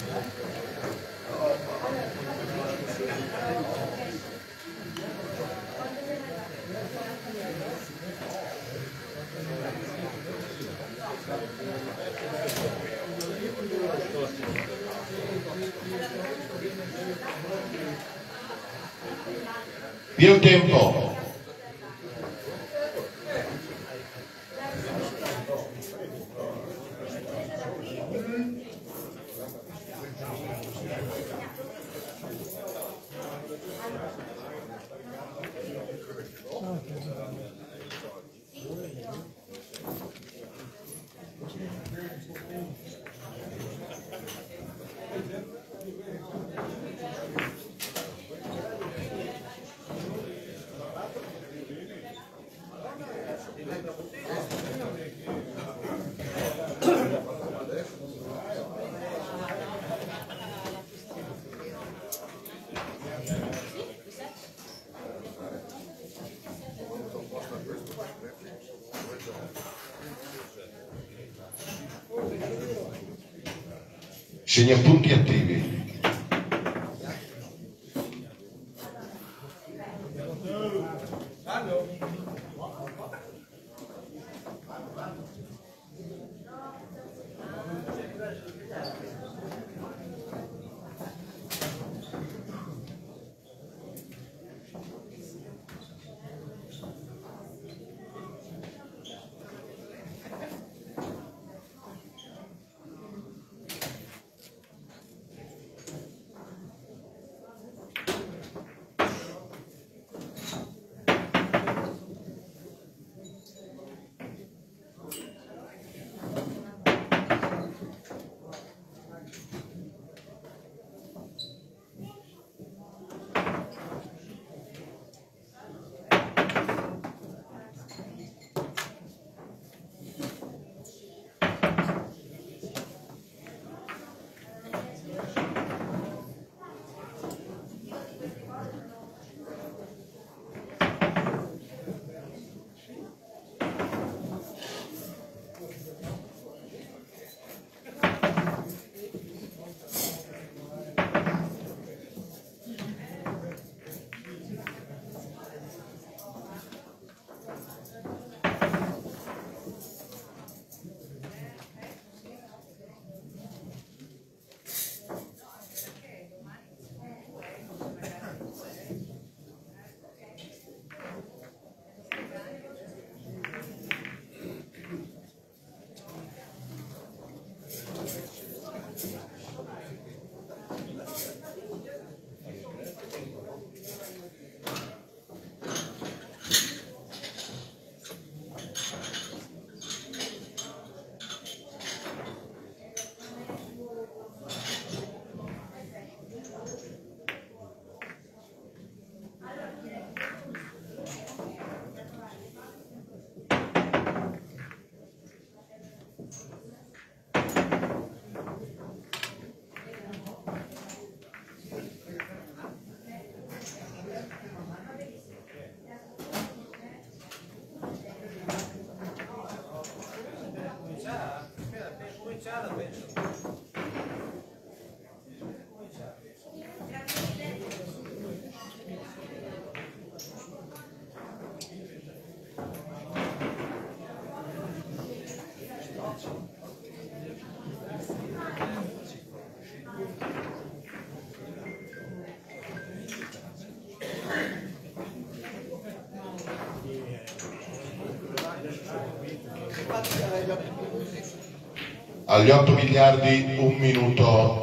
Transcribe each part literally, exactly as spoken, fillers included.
Via il tempo. Segnapunti attivi. Agli otto miliardi un minuto.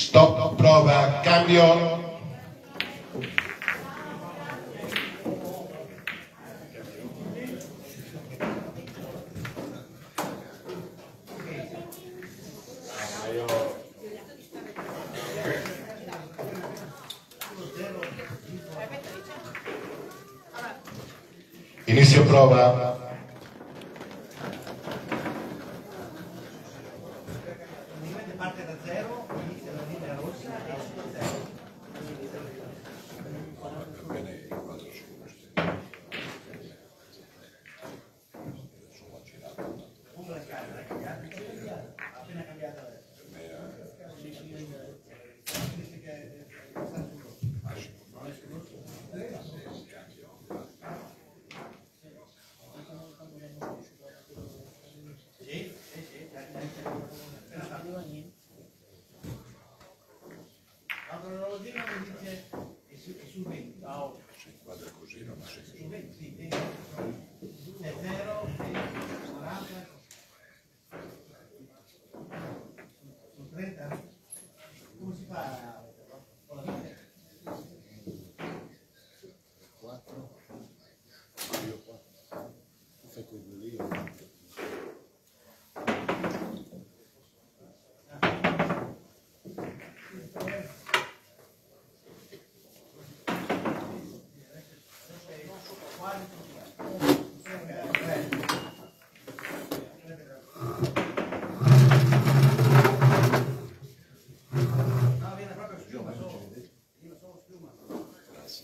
Stop, prova, cambio. Inizio prova. Parte da zero, inizia la linea rossa e su da zero. Come la scala? L'hai cambiata? Appena cambiata adesso. Sì, sì, sì, l'orologino mi dice è su, è su venti. No. Vado così, non Su venti, sì, è zero, quaranta, su trenta. Come si fa con la mia? quattro, io qua, tu fai quello lì, io No, viene proprio schiuma solo. Viene solo schiuma. grazie.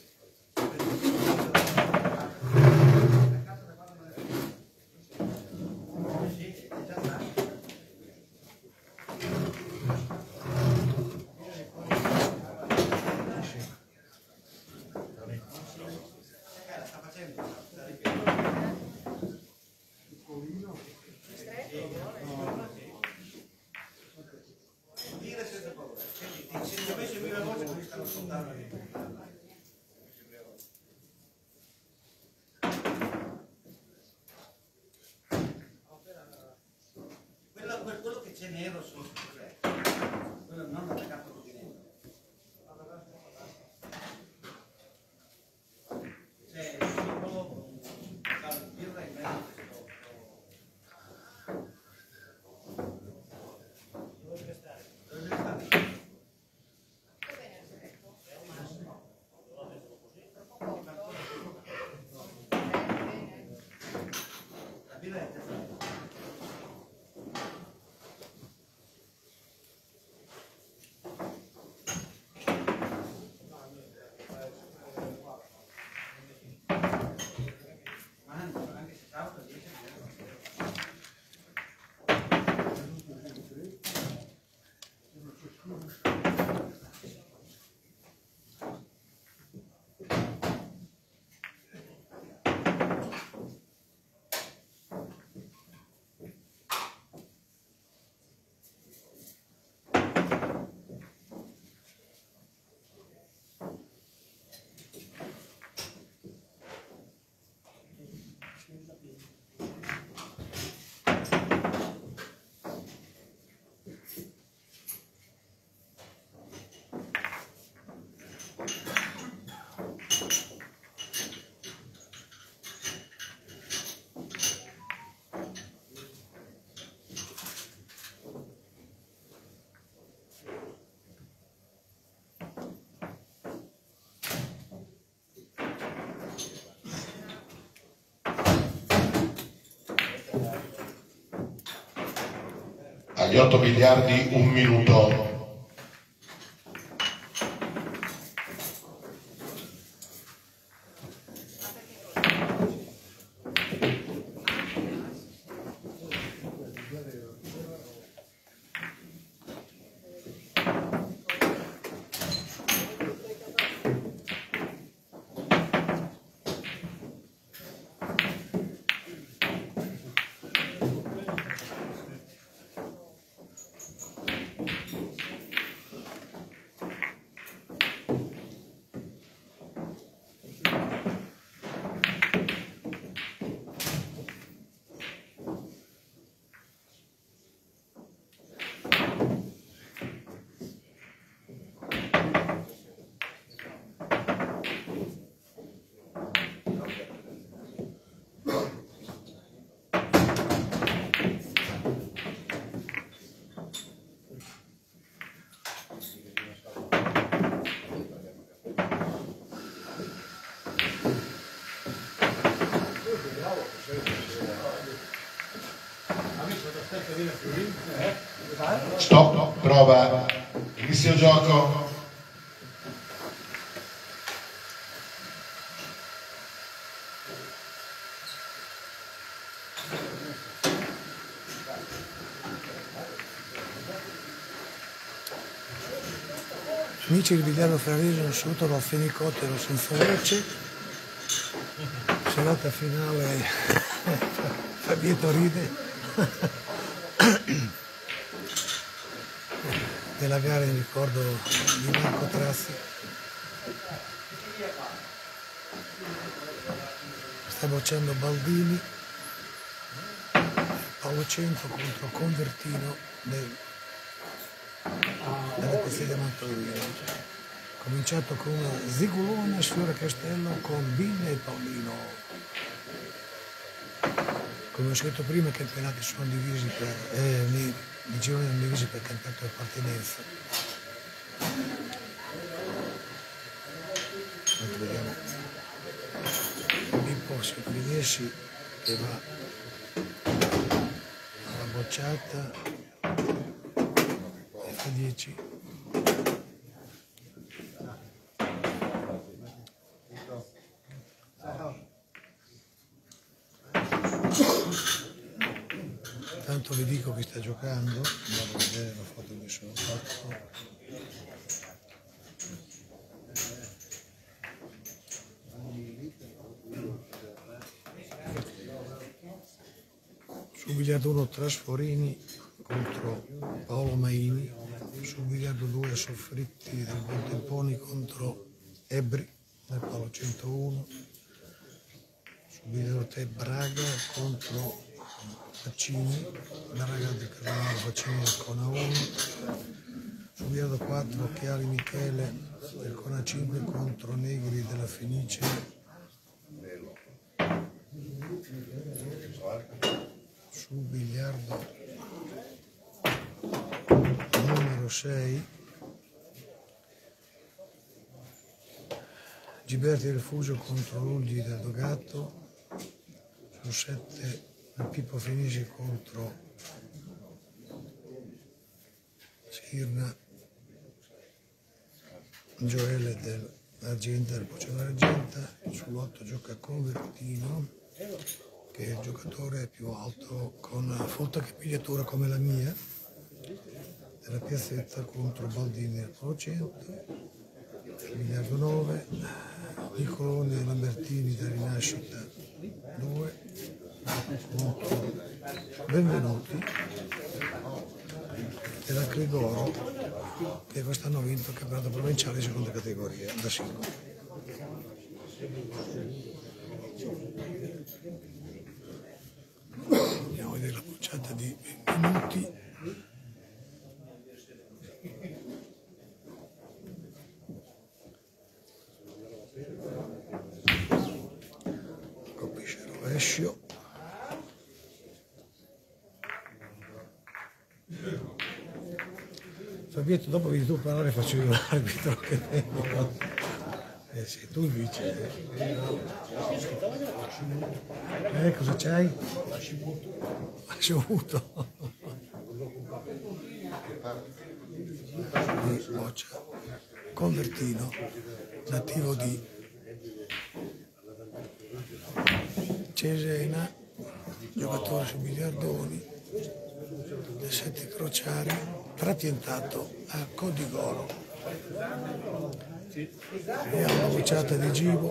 Sì, è già stato. Eh, la sta facendo. Dire senza paura. Se ci ho messo in viva voce, così stanno ascoltando. Quello, quello che c'è nero sotto, cos'è? Quello non attaccato così nero. C'è il simbolo dal birra in mezzo. Dove deve stare? Dove deve stare? La birra è testa. Ma anche, anche se salta dieci Agli otto miliardi un minuto. Stop, prova, inizio gioco. Amici del Biliardo Ferrarese, un saluto dal fenicottero senza voce, serata finale Fabietto ride della gara in ricordo di Marco Trassi. Sta bocciando Baldini, Paolo Cento contro Convertino del della Piazza Mantovino. Cominciato con una Zigulone, Sfiore Castello con Bille e Paolino. Come ho scritto prima, i campionati sono divisi per eh, i gironi sono divisi per campionato di appartenenza. Mentre vediamo Pippo Silviniessi che va alla bocciata e fa dieci. Intanto vi dico chi sta giocando, vado a vedere la foto che sono fatto. Su biliardo uno Trasforini contro Paolo Maini, su biliardo due Soffritti del Buontemponi contro Ebri del Paolo centouno, su biliardo tre Braga contro Faccini, Braga del Carnaro, Faccini del Cona uno, su biliardo quattro Chiari Michele del Cona cinque contro Negri della Fenice, su biliardo numero sei Giberti Refugio contro Lugli del Dogato, su sette Pippo Fenici contro Sirna Gioele dell'Argenta, del Poggio d'Argenta, sull'otto gioca Convertino, che è il giocatore più alto con folta capigliatura come la mia, della Piazzetta contro Baldini del Pro cento, biliardo nove, Nicolone e Lambertini da Rinascita due, contro Benvenuti della Cligoro, che quest'anno ha vinto il campionato provinciale in seconda categoria da singolo. Andiamo a vedere la bocciata di Benvenuti. Colpisce il rovescio. Fabietto, dopo vedi tu parlare, faccio io l'arbitro che tengo. Eh sì, tu invece. Eh, cosa c'hai? Asciuto. Di Boccia. Convertino, nativo di Cesena, giocatore su biliardoni, le sette crociari, trapiantato a Codigoro. Vediamo la bocciata di Gibo.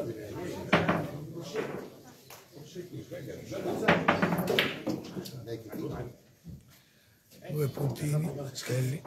Due puntini, Stelli.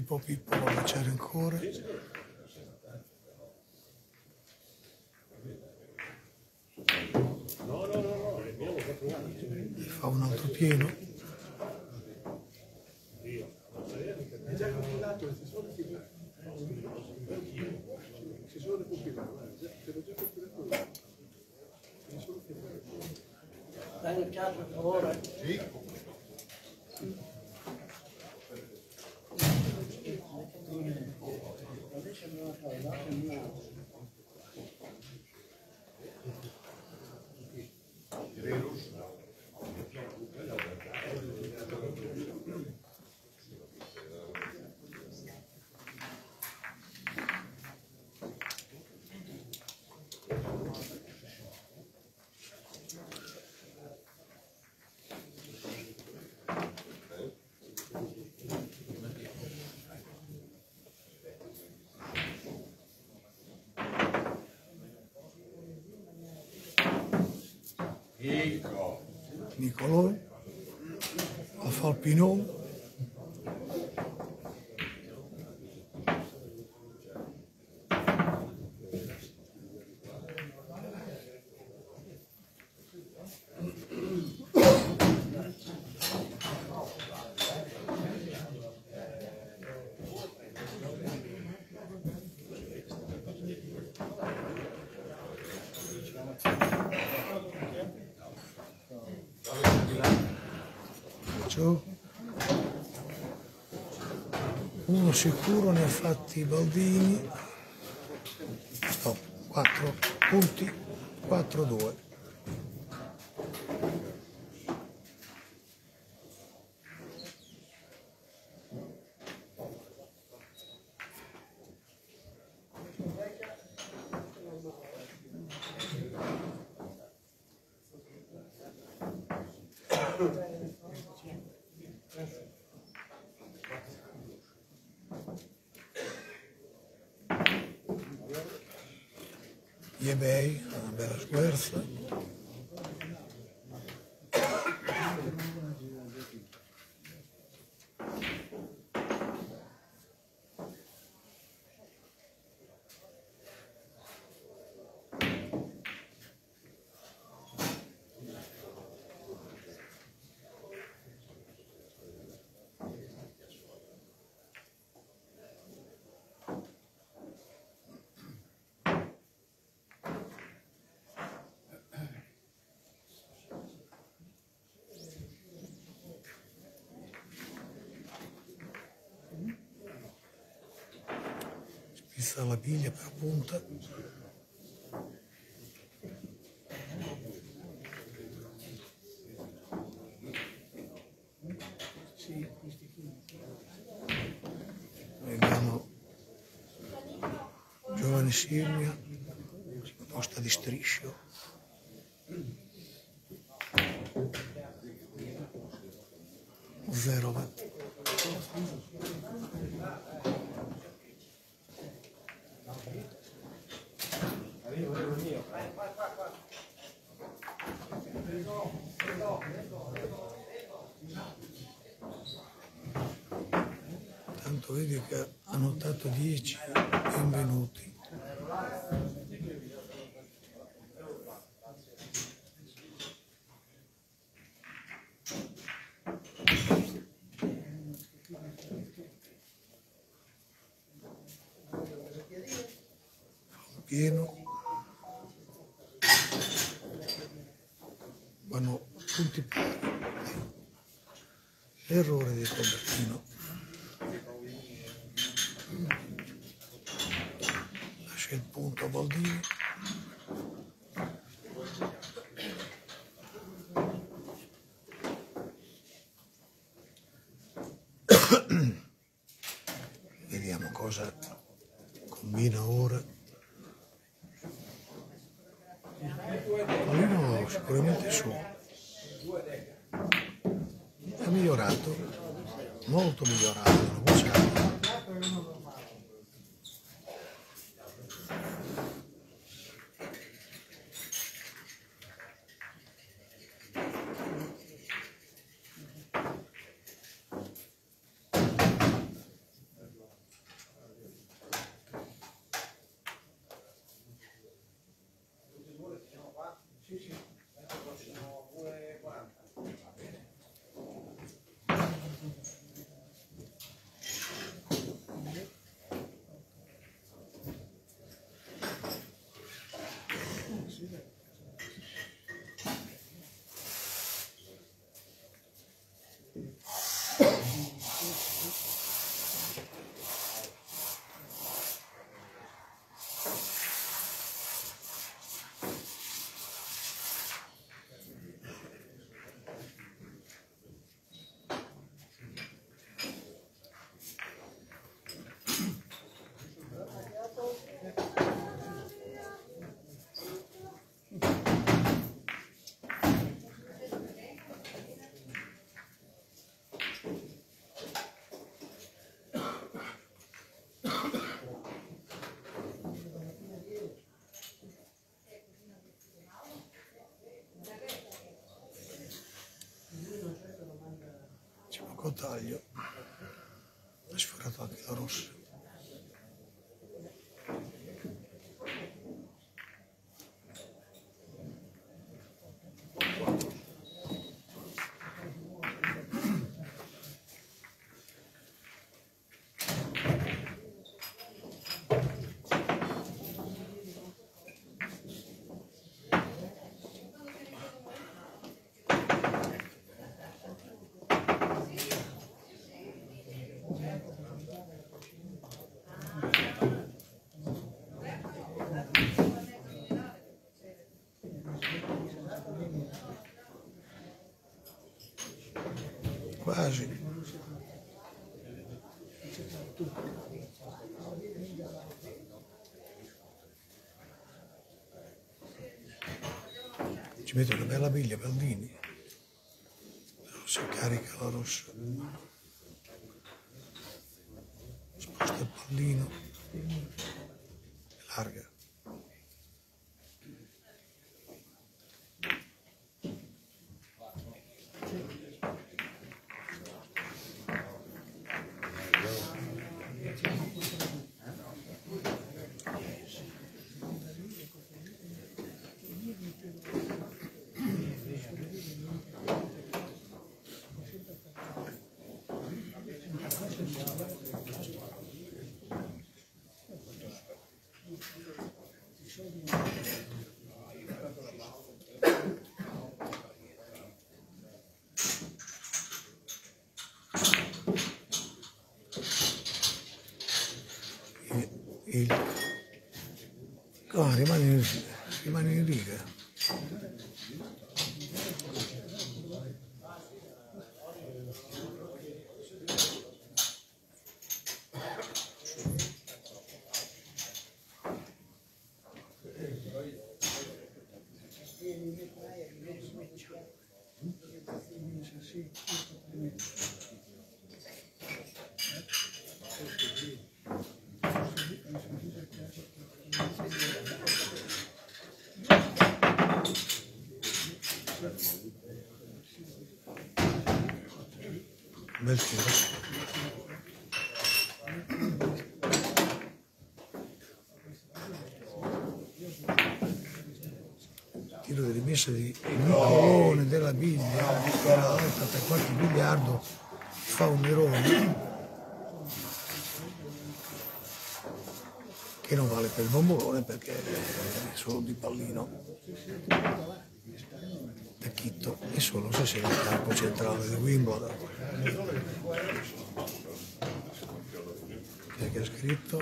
Pippo Pippo vuole c'era ancora. Fa un altro pieno. Dai il caso per favore. Sì. Nicolò, la Falpinò. Uno sicuro ne ha fatti Baldini. Stop, quattro punti, quattro due. Gli eBay, una bella squerza. Spissa la piglia per punta. Vediamo Giovane Silvia, posta di striscio. Zero watt. Tanto vedi che ha notato dieci benvenuti. Pieno, vanno tutti pari. L'errore di Robertino. Lascia il punto a Baldini. Vediamo cosa combina ora. Paolino sicuramente su, è migliorato, molto migliorato la Luciano. poco taglio, ha sfiorato anche la rossa. Quasi. Ci metto una bella biglia Baldini, però si carica la rossa, sposta il pallino e larga. Il... No, rimane in, rimane in riga. Bel tiro. Tiro di rimessa di Nicolone della Biglia, che era alta per qualche biliardo, fa un erone che non vale per il bombolone perché è solo di pallino. Tacchitto e solo se sei nel campo centrale di Wimbledon. Che ha scritto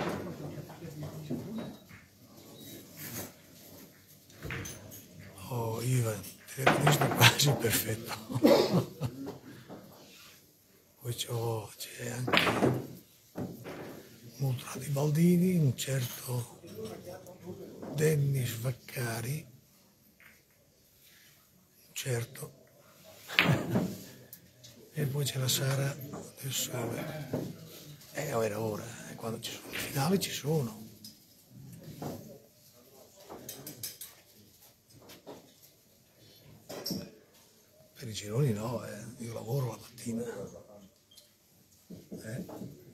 oh Ivan, telefonista quasi perfetto. Poi c'è anche Mutra di Baldini, un certo Dennis Vaccari, certo, e poi c'è la Sara del Sole. Eh, era ora, e quando ci sono i finali ci sono. Per i gironi no, eh. Io lavoro la mattina. Eh?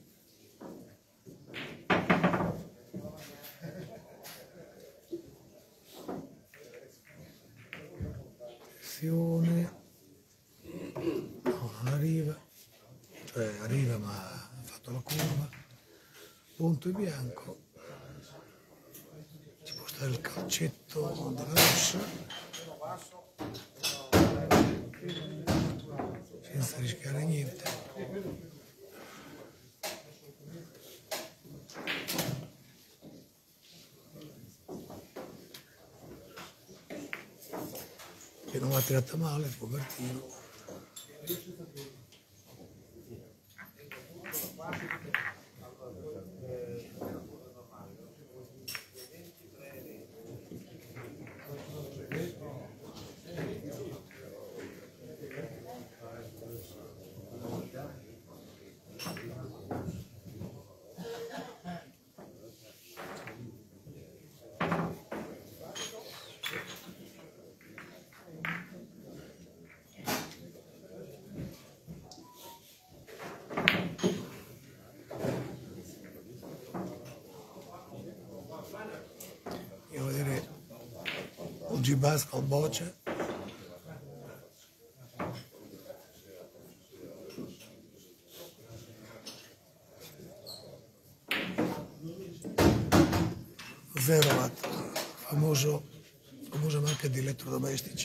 Azione. No, non arriva, cioè arriva ma ha fatto la curva, punto e bianco, ci può stare il calcetto della rossa, senza rischiare niente. Che non l'ha tirata male, il povertino. G Bascal Boccia. zero watt, famoso, famosa marca di elettrodomestici.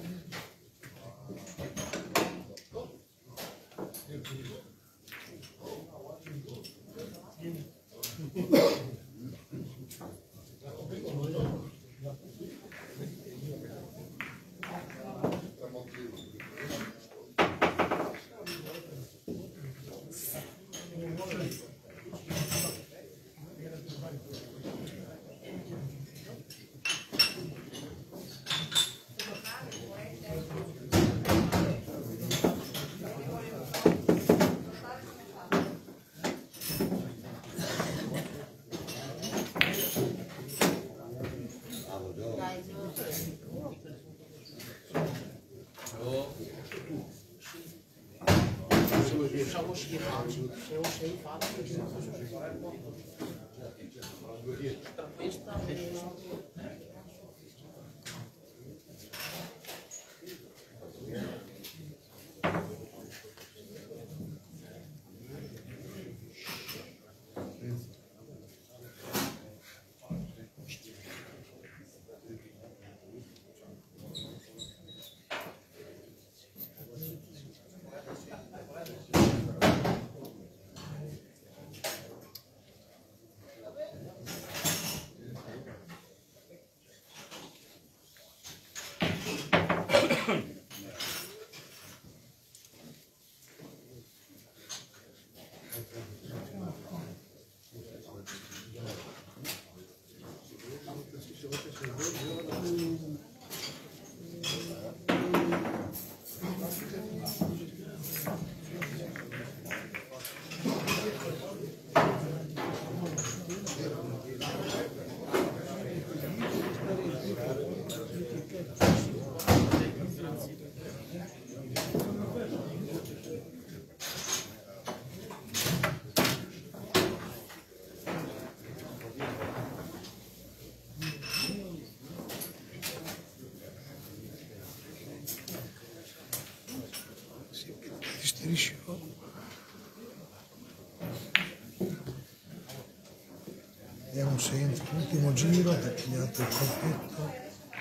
Vediamo se entra l'ultimo giro, ha tagliato il colpetto.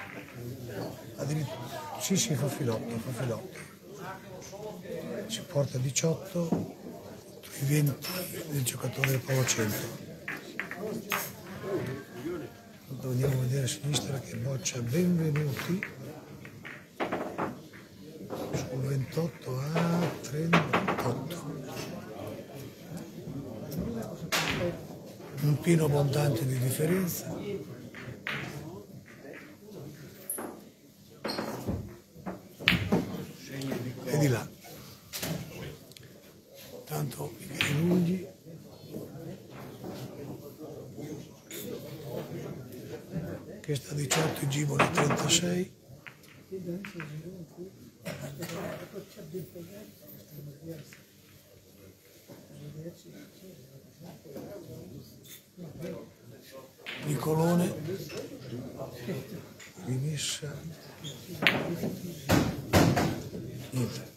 Addirittura, sì sì, fa filotto, fa filotto. Ci porta diciotto contro i venti del giocatore del Palo cento. Andiamo a vedere a sinistra che Boccia benvenuti sul ventotto a trentotto. Un pieno abbondante di differenza. E di là. Tanto i lunghi. Che sta a diciotto, i Giboni a trentasei. Nicolone, rimessa, niente.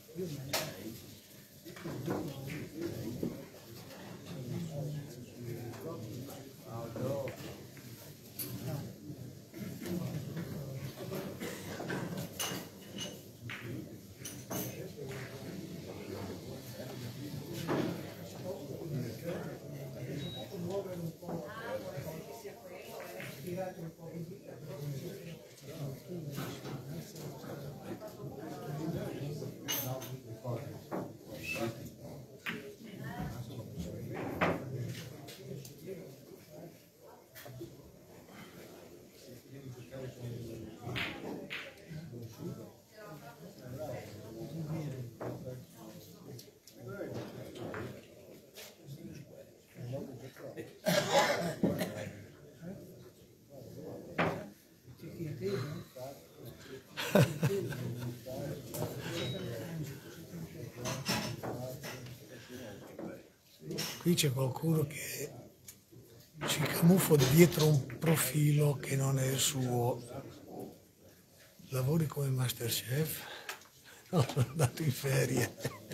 Qui c'è qualcuno che si camuffa dietro un profilo che non è il suo. lavori come Masterchef? No, sono andato in ferie.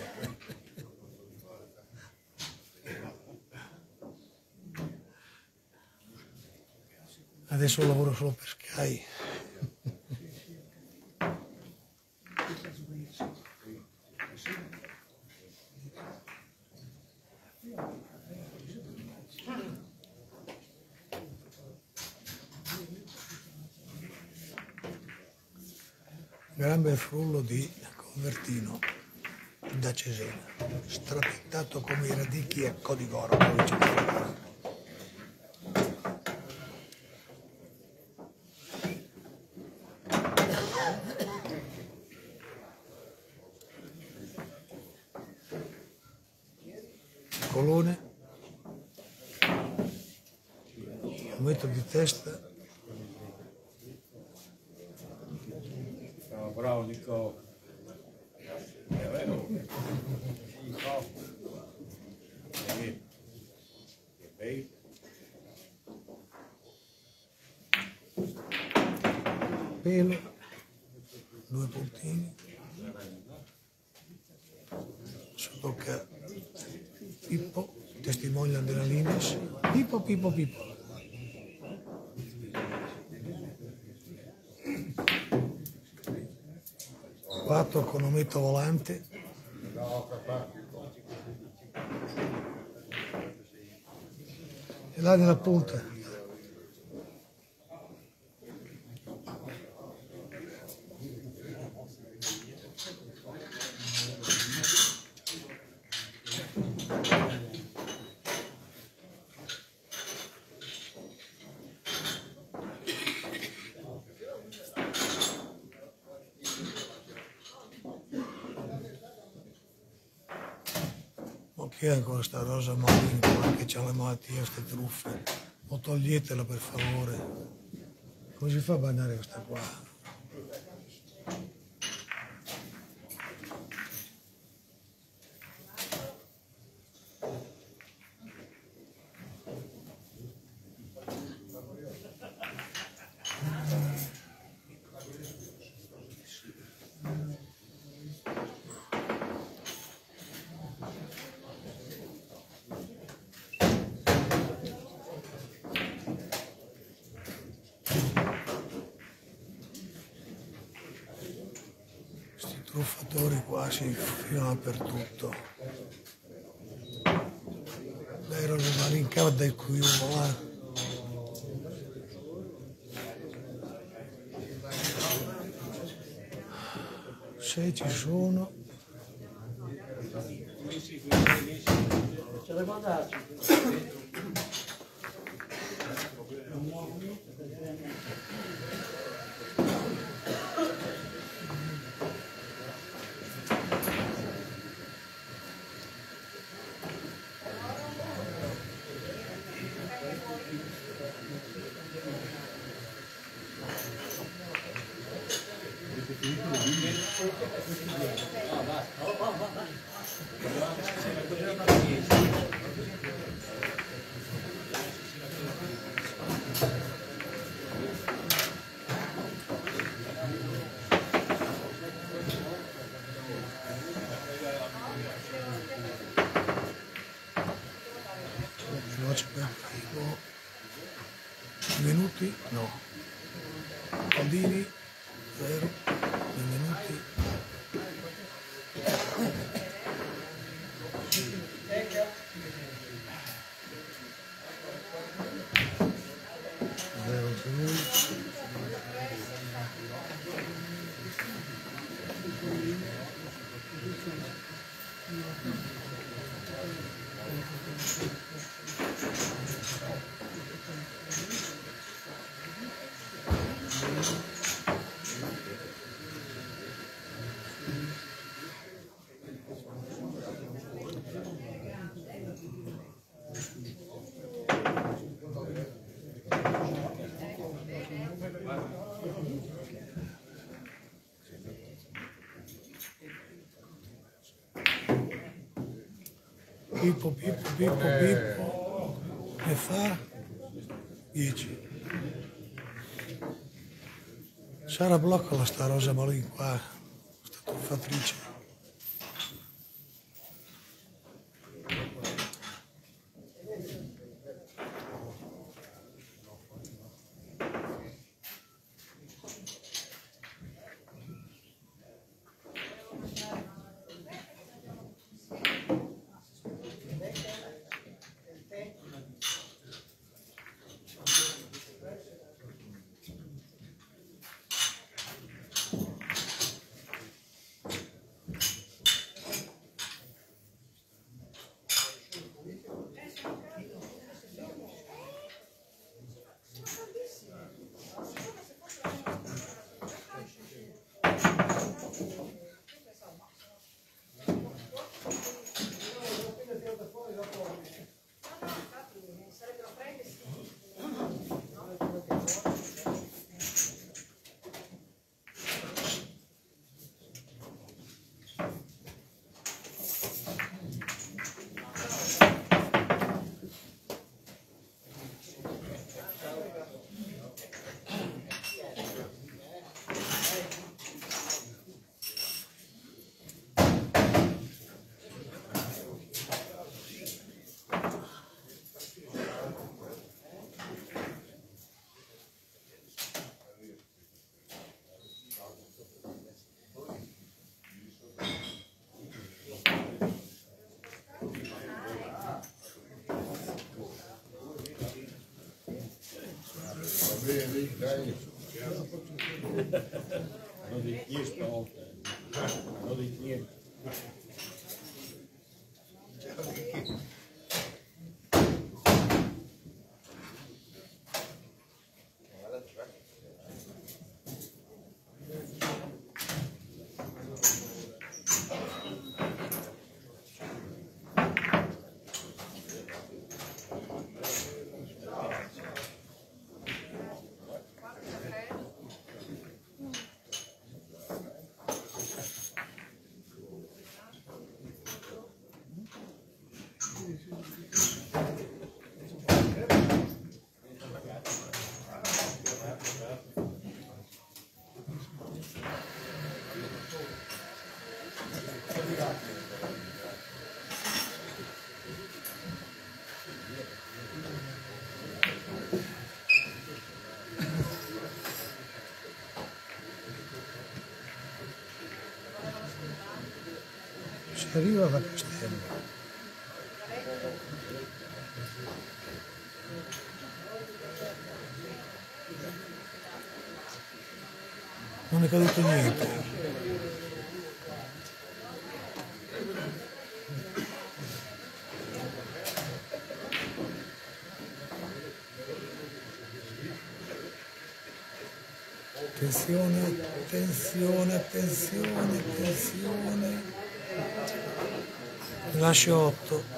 Adesso lavoro solo per Sky. Gran bel frullo di Convertino da Cesena, strapittato come i radicchi a Codigoro, provincia di Ferrara. Colone, un metro di testa. Ciao, bravo Nico. È vero? Nico. Che bei. Pelo, due puntini. Si tocca Pippo, testimonial della Limes. Pippo, Pippo, Pippo. Quattro con ometto volante. E là nella punta. Che è ancora sta Rosa Marini che c'ha le malattie, queste truffe? O toglietela per favore. Come si fa a bannare questa qua? Truffatori qua si filano dappertutto. Dai Rosa Marini, cava del culo, va. Se ci sono. C'è da guardarci. Minuti? No. Aldini? Zero. Minuti. Zero per lui. Pippo, Pippo, Pippo, Pippo, ne fa dieci. Sara blocca sta Rosa Malin qua, questa tuffatrice. Non di niente, non di niente. Si arriva da Castello. Non è caduto niente. Attenzione, attenzione, attenzione, attenzione. Lascio otto.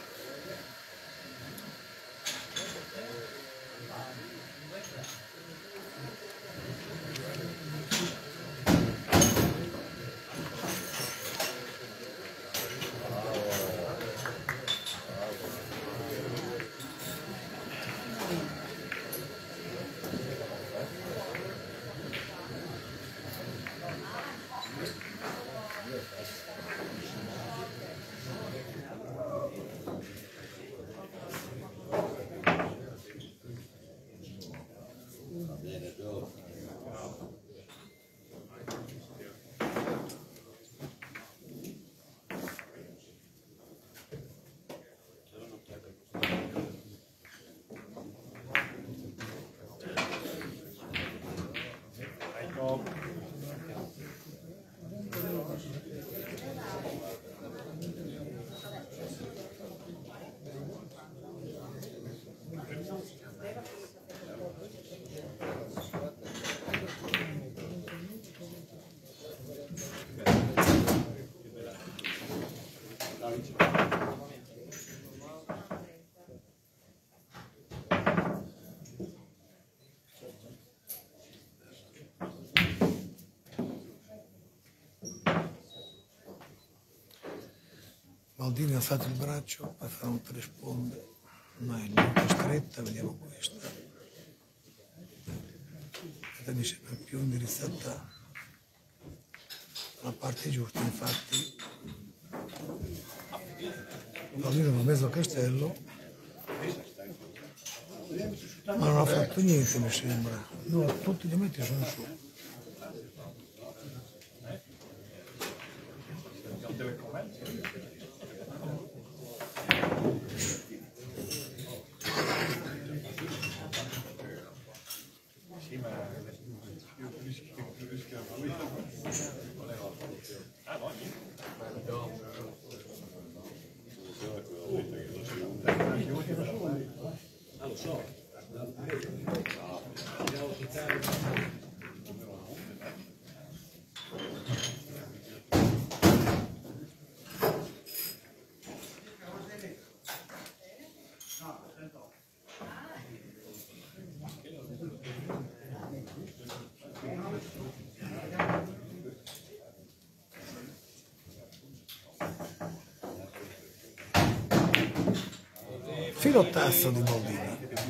Maldini ha alzato il braccio per fare un tre sponde, ma è molto stretta, vediamo questa. sinistra mi sembra più indirizzata alla parte giusta, infatti pallino mezzo castello, ma non ha fatto niente mi sembra, no, tutti gli metti sono su. Filottasso di Baldini.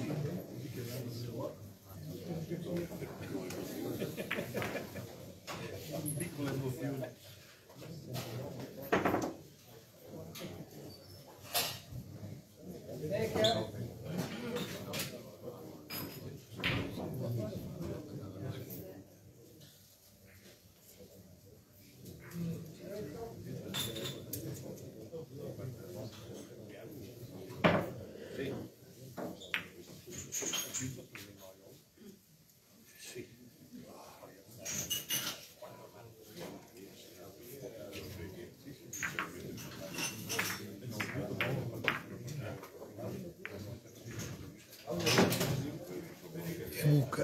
Luca.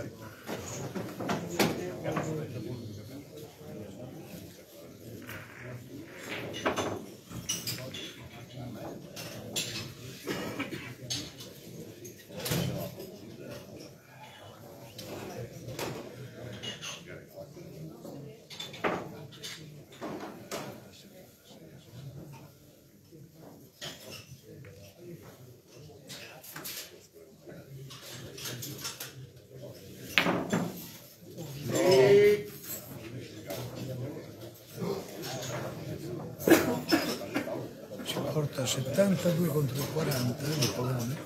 Porta settantadue contro quaranta di Polone.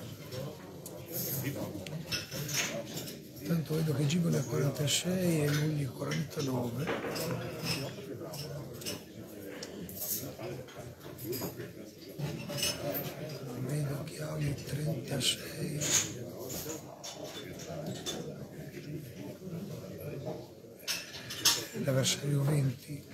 Intanto vedo che Gibone a quarantasei e Lugli quarantanove. Vedo Chiavi trentasei. L'avversario venti.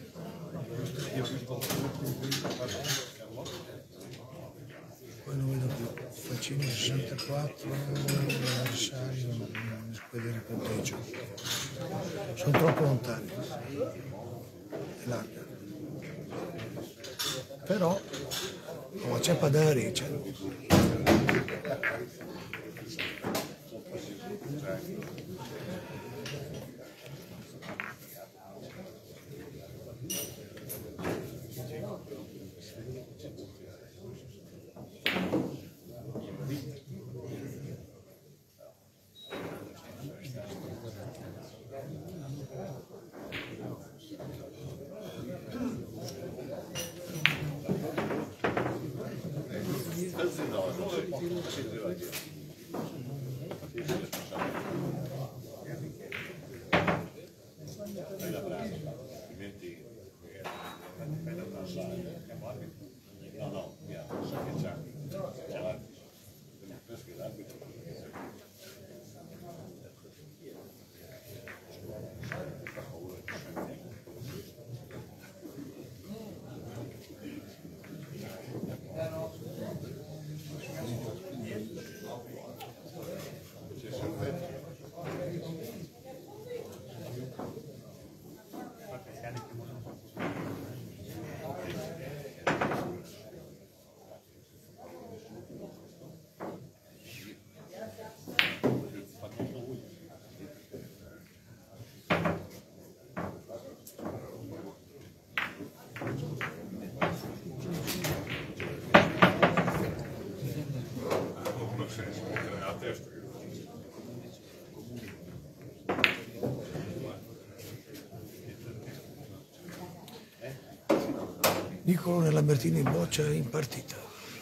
Poi non vedo più, Facini sessantaquattro, l'avversario non squadra il punteggio. Sono troppo lontani, è larga. Però oh, c'è Padari, c'è. Niccolò Lambertini boccia in partita.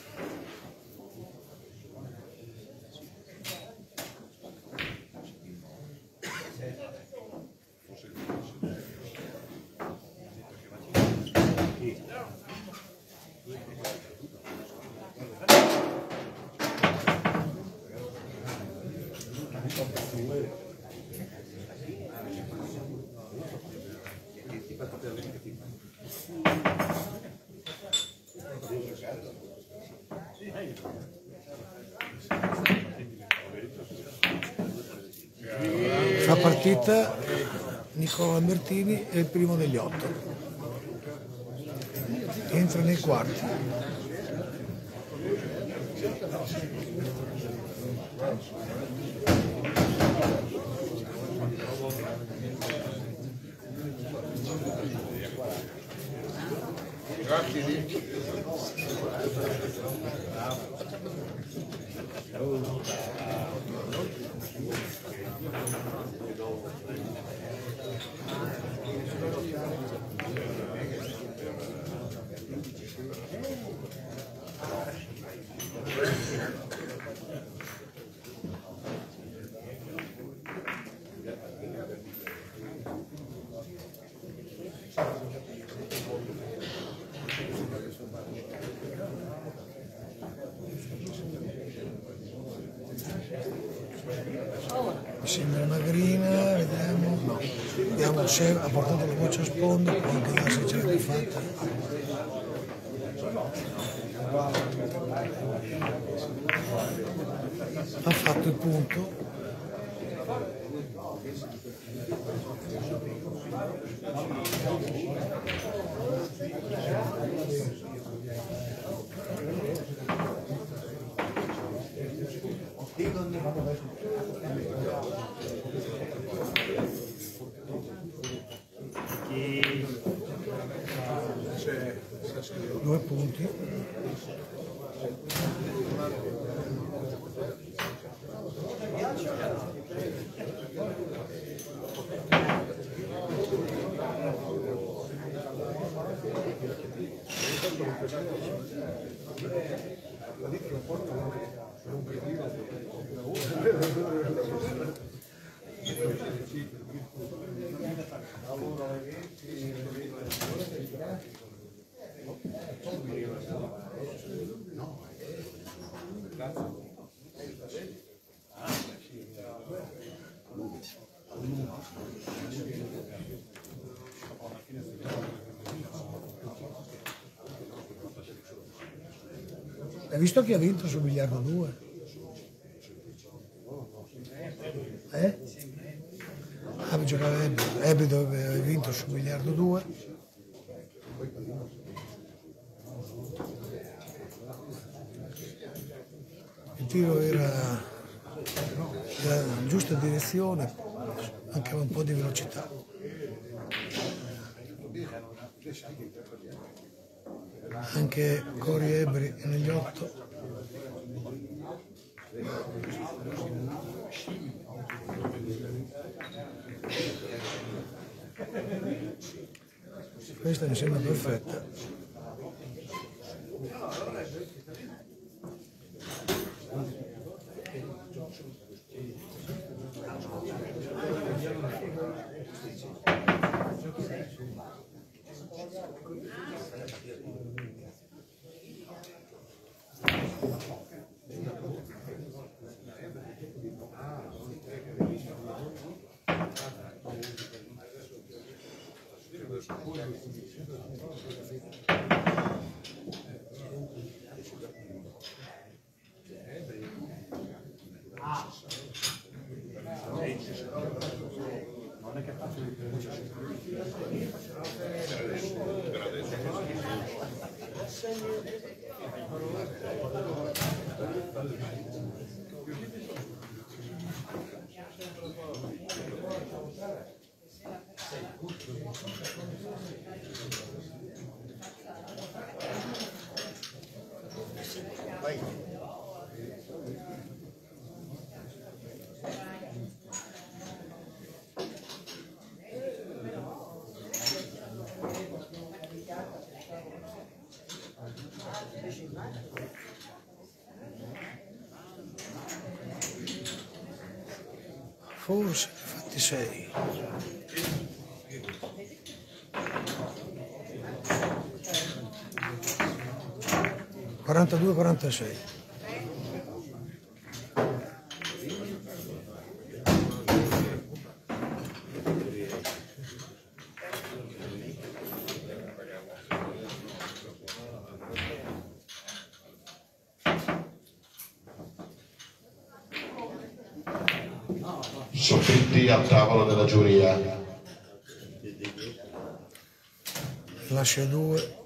La partita Niccolò Lambertini è il primo degli otto, entra nei quarti. Mi sembra una grina, vediamo, no. Vediamo se ha portato la boccia a sponda, può anche darsi ce l'ha fatta. Ha fatto il punto. Due punti. Hai visto chi ha vinto sul biliardo due? Eh? Ah, giocava Ebri. Ebri dove aveva vinto sul biliardo due. Il tiro era, era in giusta direzione, anche un po' di velocità. Anche Cori Ebri negli otto. Questa mi sembra perfetta. forse infatti sei. quarantadue quarantasei. Soffitti al tavolo della giuria. Lascia due.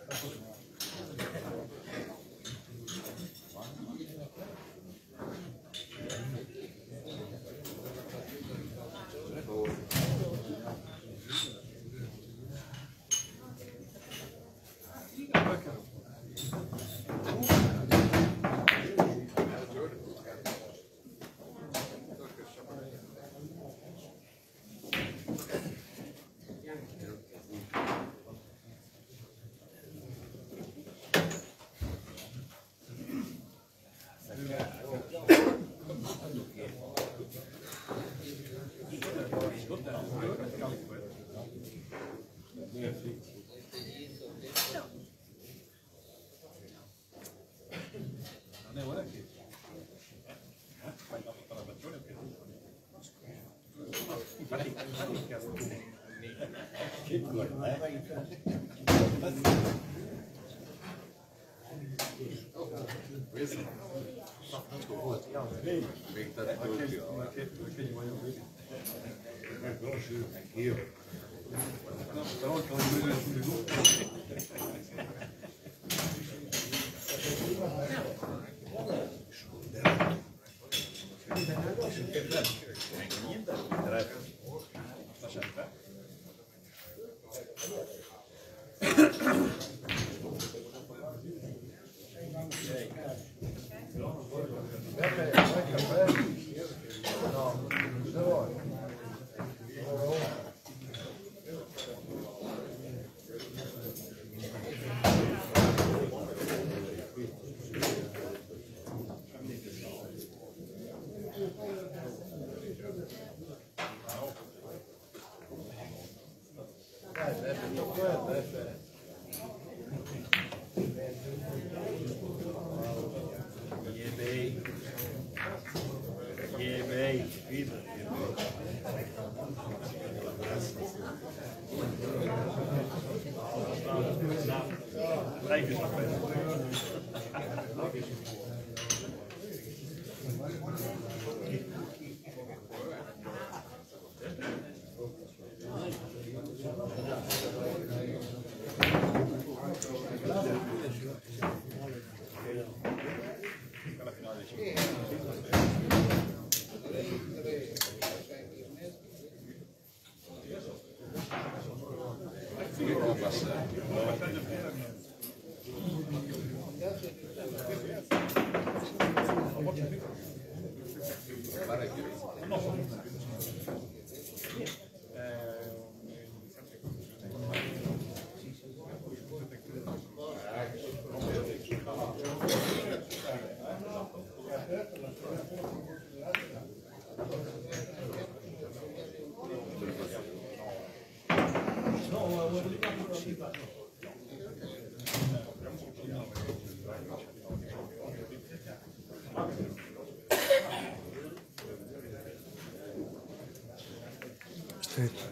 Stretto.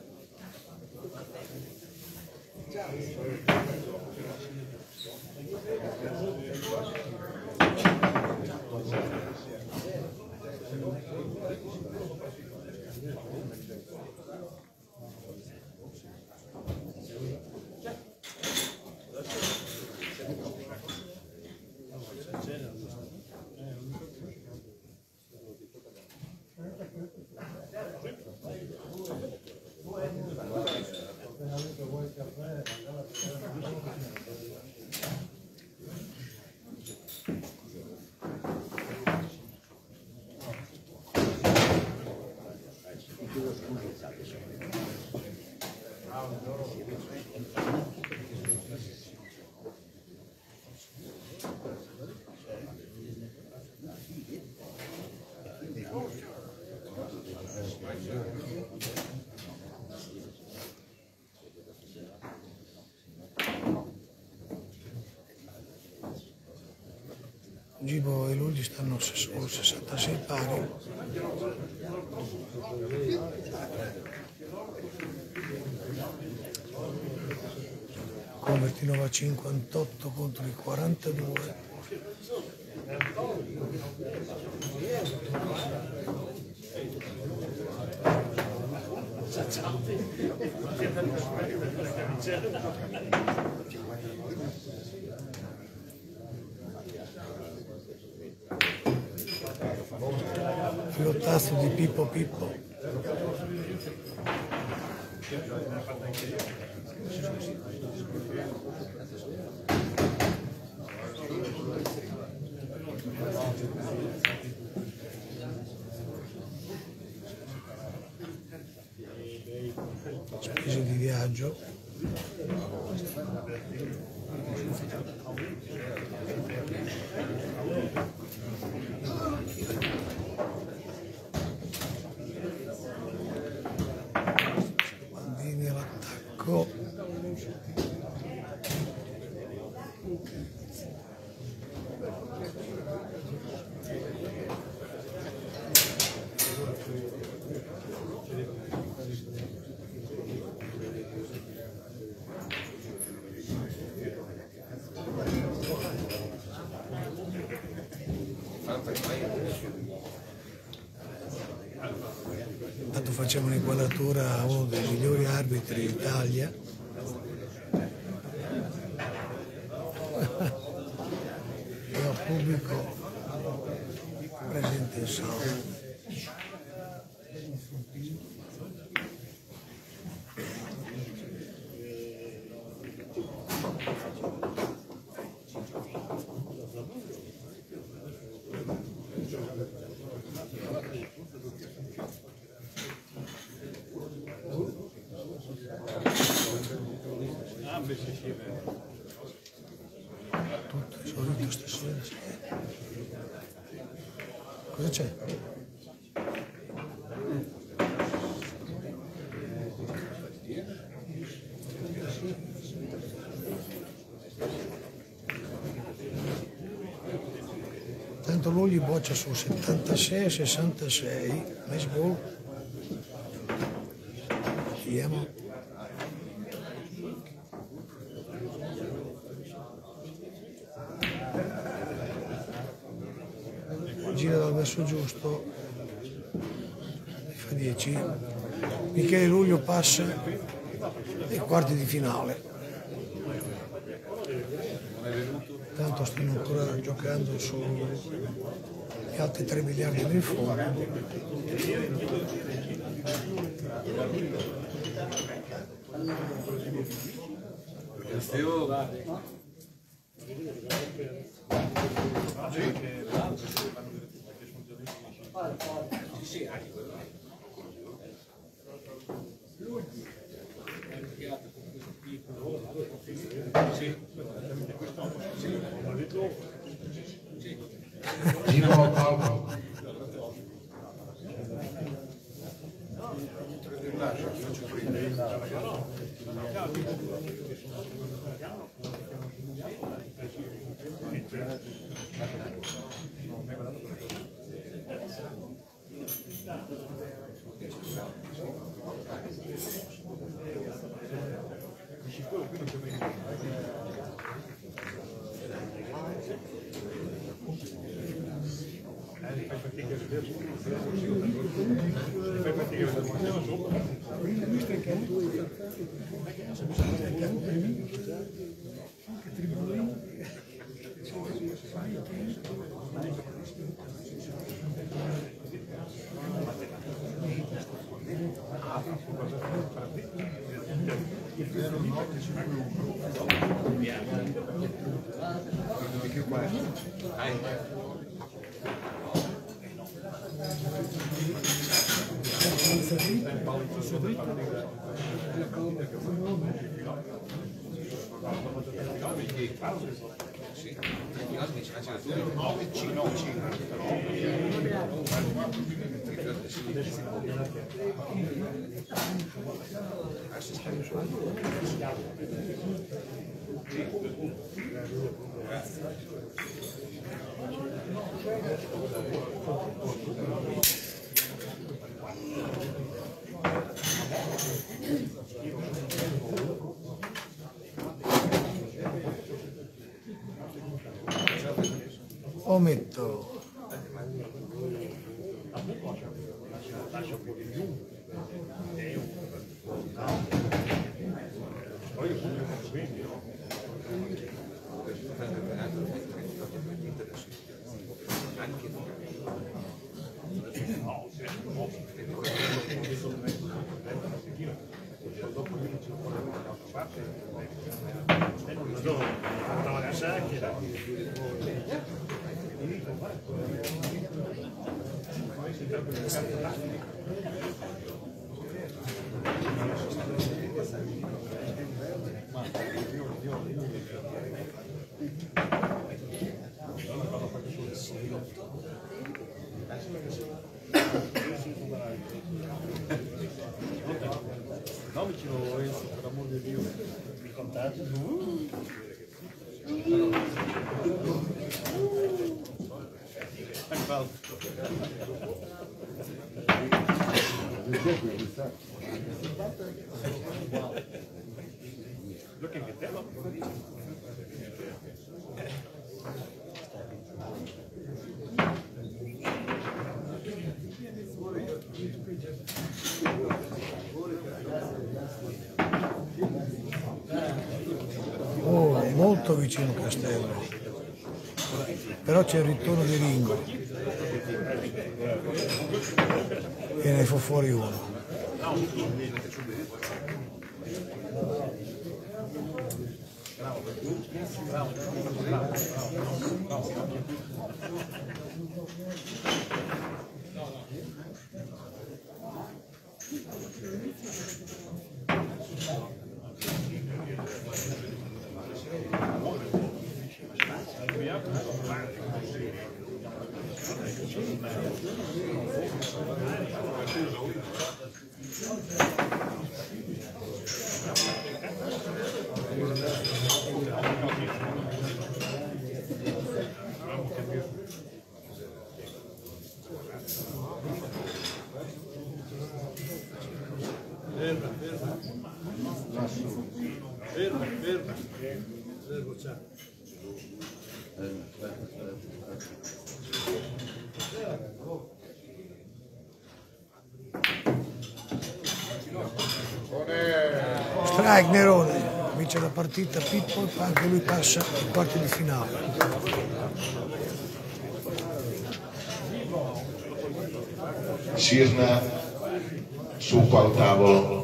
Gibo e Lugli stanno su sessantasei pari. Convertino va a cinquantotto contro i quarantadue. Filottasto di Pippo Pippo. Spese di viaggio. Bandini all'attacco. Intanto facciamo un'inquadratura a uno dei migliori arbitri d'Italia. E al pubblico presente in sala. Tutto esaurito stasera. Cosa c'è? Tanto lui gli boccia su settantasei a sessantasei, nice ball. Vediamo. Gira dal verso giusto e fa dieci. Michele Luglio passa ai quarti di finale. Tanto stanno ancora giocando sugli altri tre miliardi di fondo. Gino Palco. Ometto. No, vicino Lorenzo, per l'amor di Dio, mi contagio. Looking at them. Oh, è molto vicino Castello, però c'è il ritorno di Ringo e ne fa fuori uno. Ferma, ferma. Ferma, ferma. Fermo, c'è. Strike Nerone, vince la partita Pippo, anche lui passa ai quarti di finale. Sirna su qual tavolo?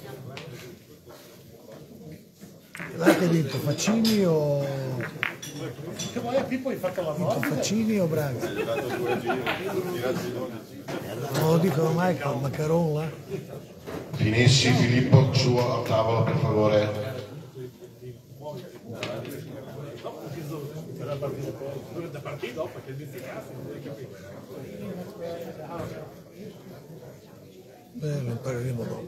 L'ha che ha vinto Faccini o Che vuoi a Pippo hai fatto la vinto Faccini o Braga? Non lo dicono mai con Maccaron là? Finissi Filippo su al tavolo per favore. Da partire dopo perché è difficile, non hai capito. Beh, lo impareremo dopo.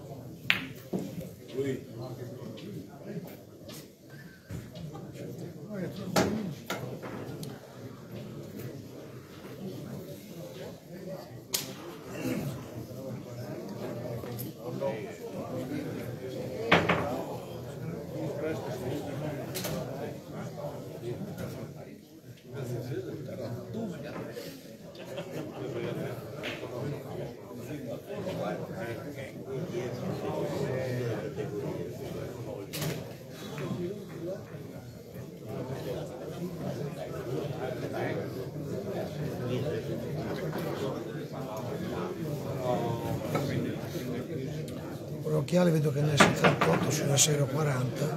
Occhiali vedo che ne è settantotto sulla serie quaranta,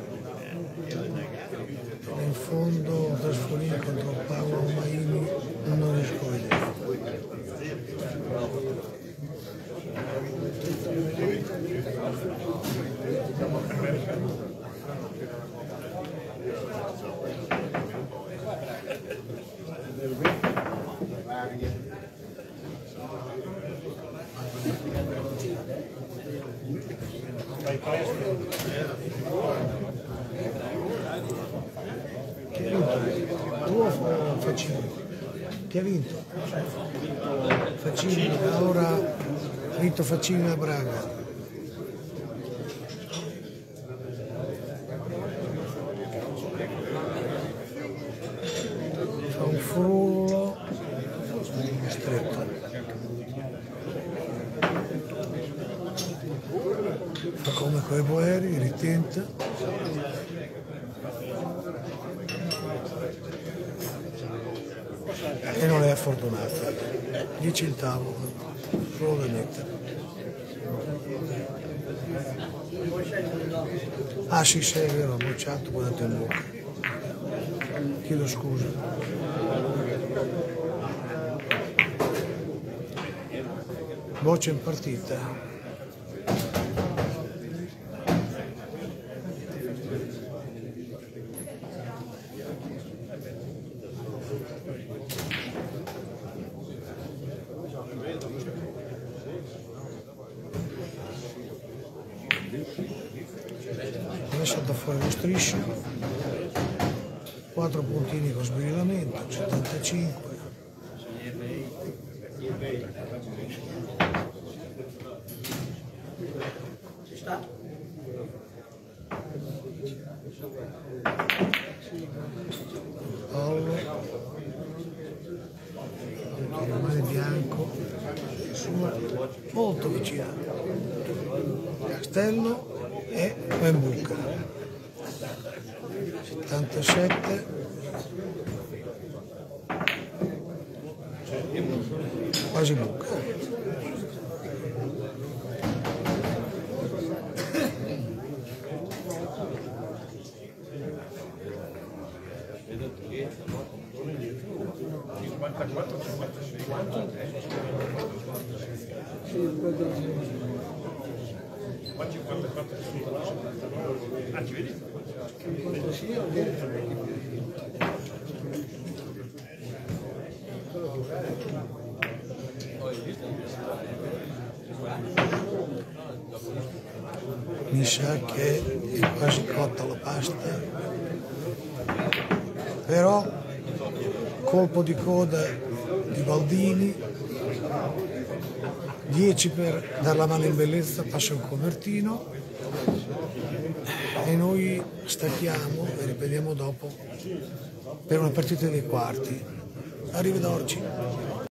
e in fondo Trasfonini contro Paolo Maini non riesco a vedere. Chi ha vinto? Tu o Faccini? Chi ha vinto? Faccini, da ora ha vinto Faccini a Braga. Fa un frullo stretto. Fa come coi boeri, ritenta. E non è fortunata. dieci il tavolo, solo da mettere. Ah sì, sì, è vero, ho bocciato guardate in bocca. Chiedo scusa. Boccia in partita. Adesso da fuori lo striscio, quattro puntini con sbrillamento, settantacinque. Ci sta? Pollo, rimane bianco, molto vicino. Castello e Membuca. settantasette. Quasi buca. Ah, ci vedi? Mi sa che è quasi cotta la pasta, però colpo di coda di Baldini, dieci per dar la mano in bellezza, passa un copertino e noi stacchiamo e riprendiamo dopo per una partita dei quarti. Arrivederci.